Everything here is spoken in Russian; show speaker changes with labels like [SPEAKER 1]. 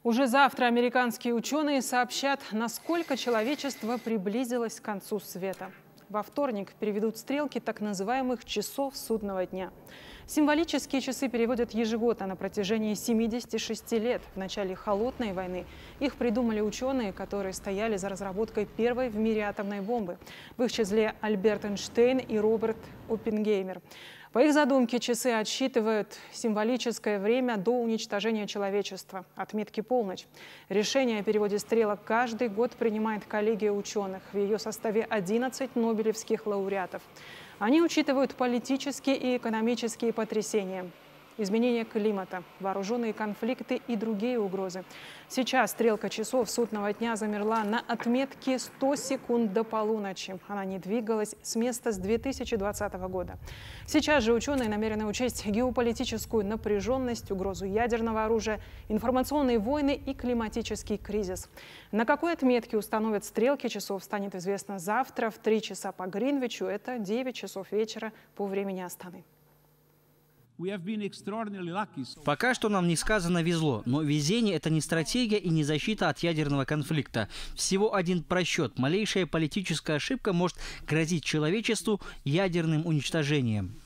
[SPEAKER 1] Уже завтра американские ученые сообщат, насколько человечество приблизилось к концу света. Во вторник переведут стрелки так называемых часов судного дня. Символические часы переводят ежегодно на протяжении 76 лет. В начале Холодной войны их придумали ученые, которые стояли за разработкой первой в мире атомной бомбы. В их числе Альберт Эйнштейн и Роберт Оппенгеймер. По их задумке, часы отсчитывают символическое время до уничтожения человечества, отметки полночь. Решение о переводе стрелок каждый год принимает коллегия ученых. В ее составе 11 нобелевских лауреатов. Они учитывают политические и экономические потрясения, изменение климата, вооруженные конфликты и другие угрозы. Сейчас стрелка часов судного дня замерла на отметке 100 секунд до полуночи. Она не двигалась с места с 2020 года. Сейчас же ученые намерены учесть геополитическую напряженность, угрозу ядерного оружия, информационные войны и климатический кризис. На какой отметке установят стрелки часов, станет известно завтра в 3 часа по Гринвичу. Это 9 часов вечера по времени Астаны.
[SPEAKER 2] Пока что нам несказанно везло, но везение – это не стратегия и не защита от ядерного конфликта. Всего один просчет. Малейшая политическая ошибка может грозить человечеству ядерным уничтожением.